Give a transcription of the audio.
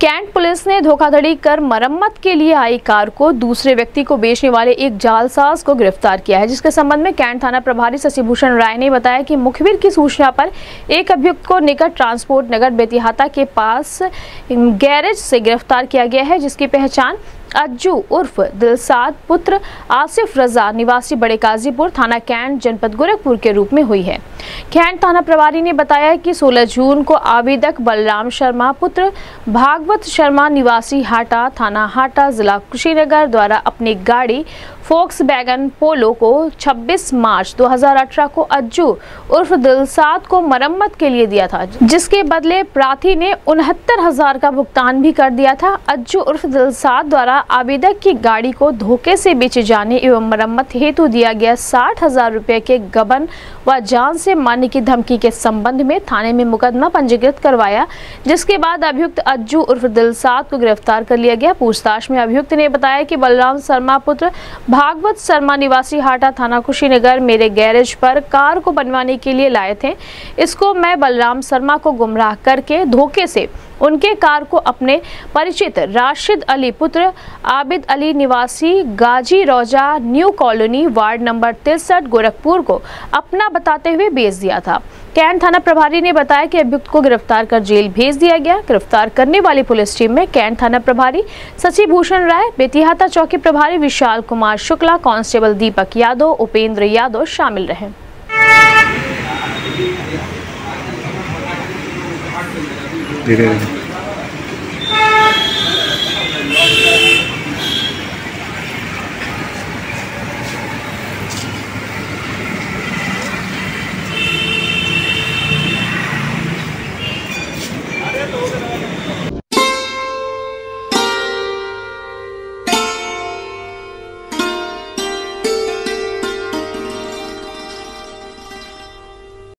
Cantt police ने धोखाधड़ी कर मरम्मत के लिए आई कार को दूसरे व्यक्ति को बेचने वाले एक जालसाज को गिरफ्तार किया है, जिसके संबंध में कैंट थाना प्रभारी शशिभूषण राय ने बताया कि मुखबिर की सूचना पर एक अभियुक्त को निकट ट्रांसपोर्ट नगर बेतिहाता के पास गैरेज से गिरफ्तार किया गया है, जिसकी पहचान अज्जू उर्फ दिलसाद पुत्र आसिफ रजा निवासी बड़े काजीपुर थाना कैंट जनपद गोरखपुर के रूप में हुई है। कैंट थाना प्रभारी ने बताया कि 16 जून को आवेदक बलराम शर्मा पुत्र भागवत शर्मा निवासी हाटा थाना हाटा जिला कुशीनगर द्वारा अपनी गाड़ी फोक्सवैगन पोलो को 26 मार्च 2018 को अज्जू उर्फ दिलसाद को मरम्मत के लिए दिया था, जिसके बदले प्रार्थी ने 69,000 का भुगतान भी कर दिया था। अज्जू उर्फ दिलसाद द्वारा आवेदक की गाड़ी को धोखे से बेचे जाने एवं मरम्मत हेतु दिया गया 60,000 रुपए के गबन व जान से मारने की धमकी के संबंध में थाने में मुकदमा पंजीकृत करवाया, जिसके बाद अभियुक्त अज्जू उर्फ दिलसाद को गिरफ्तार कर लिया गया। पूछताछ में अभियुक्त ने बताया कि बलराम शर्मा पुत्र भागवत शर्मा निवासी हाटा थाना कुशीनगर मेरे गैरेज पर कार को बनवाने के लिए लाए थे। इसको मैं बलराम शर्मा को गुमराह करके धोखे से उनके कार को अपने परिचित राशिद अली पुत्र आबिद अली निवासी Ghazi Roza new colony ward number 63 Gorakhpur को अपना बताते हुए बेच दिया था। कैंट थाना प्रभारी ने बताया कि अभियुक्त को गिरफ्तार कर जेल भेज दिया गया। गिरफ्तार करने वाली पुलिस टीम में कैंट थाना प्रभारी शशिभूषण राय, बेतिहाता चौकी प्रभारी विशाल कुमार शुक्ला, कांस्टेबल दीपक यादव, उपेंद्र यादव शामिल रहे। धीरे धीरे